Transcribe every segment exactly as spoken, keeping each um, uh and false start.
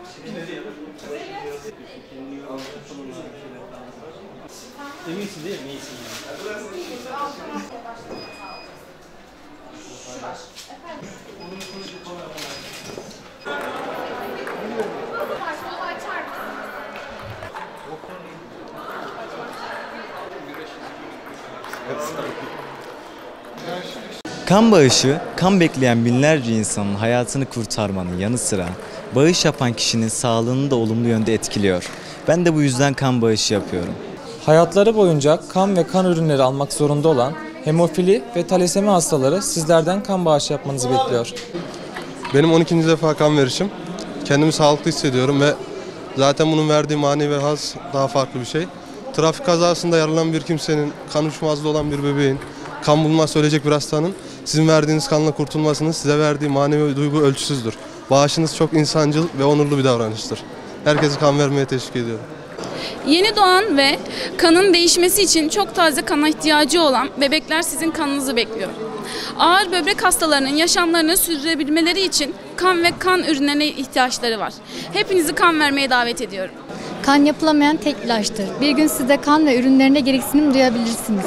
Eminsin değil mi? Neysin Kan bağışı, kan bekleyen binlerce insanın hayatını kurtarmanın yanı sıra bağış yapan kişinin sağlığını da olumlu yönde etkiliyor. Ben de bu yüzden kan bağışı yapıyorum. Hayatları boyunca kan ve kan ürünleri almak zorunda olan hemofili ve talasemi hastaları sizlerden kan bağışı yapmanızı bekliyor. Benim on ikinci defa kan verişim. Kendimi sağlıklı hissediyorum ve zaten bunun verdiği manevi haz daha farklı bir şey. Trafik kazasında yaralanan bir kimsenin, kan uçmazlığı olan bir bebeğin, kan bulmazsa ölecek bir hastanın sizin verdiğiniz kanla kurtulmasının size verdiği manevi duygu ölçüsüzdür. Bağışınız çok insancıl ve onurlu bir davranıştır. Herkesi kan vermeye teşvik ediyorum. Yeni doğan ve kanın değişmesi için çok taze kana ihtiyacı olan bebekler sizin kanınızı bekliyor. Ağır böbrek hastalarının yaşamlarını sürdürebilmeleri için kan ve kan ürünlerine ihtiyaçları var. Hepinizi kan vermeye davet ediyorum. Kan yapılamayan tek ilaçtır. Bir gün siz de kan ve ürünlerine gereksinim duyabilirsiniz.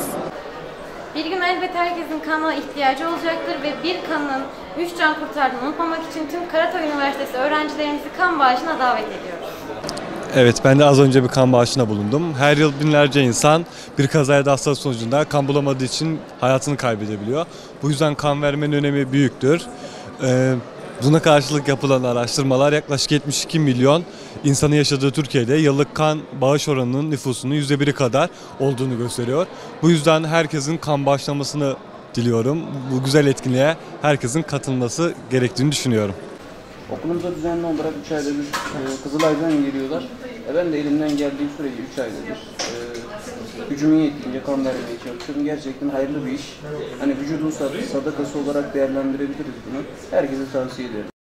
Bir gün elbet herkesin kana ihtiyacı olacaktır ve bir kanın üç can kurtardığını unutmamak için tüm Karatay Üniversitesi öğrencilerimizi kan bağışına davet ediyoruz. Evet, ben de az önce bir kan bağışına bulundum. Her yıl binlerce insan bir kaza ya da hastalık sonucunda kan bulamadığı için hayatını kaybedebiliyor. Bu yüzden kan vermenin önemi büyüktür. Ee, buna karşılık yapılan araştırmalar yaklaşık yetmiş iki milyon insanın yaşadığı Türkiye'de yıllık kan bağış oranının nüfusunun yüzde biri kadar olduğunu gösteriyor. Bu yüzden herkesin kan bağışlamasını diliyorum. Bu güzel etkinliğe herkesin katılması gerektiğini düşünüyorum. Okulumuza düzenli olarak üç ayda bir e, Kızılay'dan geliyorlar. E, ben de elimden geldiği sürece üç ayda bir e, gücümün yettiğince kan vermeye çalışıyorum. Gerçekten hayırlı bir iş. Hani vücudun sadakası olarak değerlendirebiliriz bunu. Herkese tavsiye ederim.